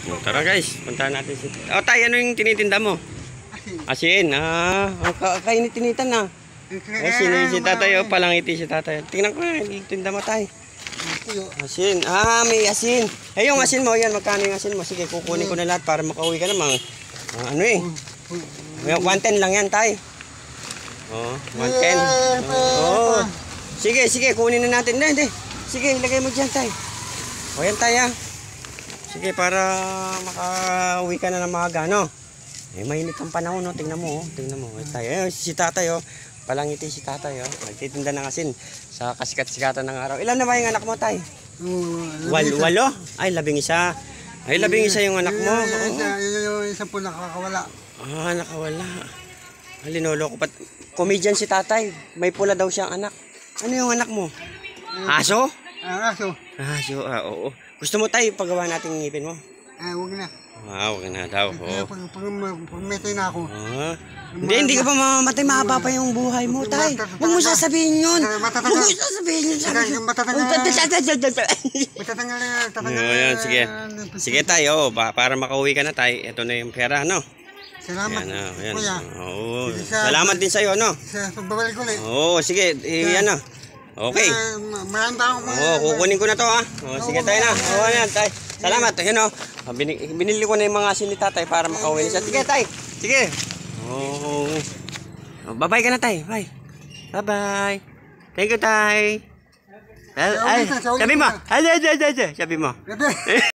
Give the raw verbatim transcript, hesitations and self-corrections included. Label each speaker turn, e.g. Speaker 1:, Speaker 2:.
Speaker 1: Oh, tara guys, puntahan natin si... Oh, tay, ano yung tinitinda mo? Asin. Asin, ah. Ang kainit-tinitan na. Eh, si, si tatay, oh, palangiti si tatay. Tingnan ko nga, tinda mo tay. Asin. Ah, may asin. Eh, yung asin mo, yan, magkano yung asin mo? Sige, kukunin ko na lahat para makauwi ka naman. Ah, ano eh. one ten lang yan, tay. Oh, one ten. Oh. Sige, sige, kunin na natin. Hindi, hindi. Sige, ilagay mo dyan, tay. O, yan, tay, ah. Sige, para makauwi ka na ng maaga, no? Eh, mainit ang panahon, no? Tingnan mo, oh. Tingnan mo. Eh, tay, eh, si tatay, oh. Palangiti si tatay, oh. Nagtitinda ng asin sa kasikat-sikatan ng araw. Ilan na ba yung anak mo, tay? Wal, walo? Ay, labing isa. Ay, labing isa yung anak mo.
Speaker 2: Yung isa po nakakawala.
Speaker 1: Ah, nakawala. Linolo ko pa. Comedian si tatay. May pula daw siyang anak. Ano yung anak mo? Aso?
Speaker 2: Ah, aso.
Speaker 1: Aso, ah, oo. Gusto mo tayo paggawa natin ng ngipin mo?
Speaker 2: Ah, huwag na.
Speaker 1: Ah, huwag na daw.
Speaker 2: Pag, pag, pag, pag metay na ako.
Speaker 1: Ah. Hindi, hindi ka pa mamamatay. Mahaba pa yung buhay mo, tay. Huwag mo sasabihin yun. Huwag mo sasabihin yun.
Speaker 2: Matatanggal na. Matatanggal na.
Speaker 1: Ayan, sige. Sige tayo, para makauwi ka na tay. Ito na yung pera, no?
Speaker 2: Salamat.
Speaker 1: Ayan,
Speaker 2: Kuya.
Speaker 1: Oo. Salamat din sa'yo, no?
Speaker 2: Sa pagbabalik ulit.
Speaker 1: Oo, sige. Yan na. Okay.
Speaker 2: Marami pa akong...
Speaker 1: Oo, kukunin ko na to, ha? Oo, sige tayo na. Oo, yan, tay. Salamat. Yun, o. Binili ko na yung mga asin ni tatay para makauwi na siya. Sige, tay. Sige. Oo. Bye-bye ka na, tay. Bye. Bye-bye. Thank you, tay. Ay, sabi mo. Ay, ay, ay, ay, sabi mo.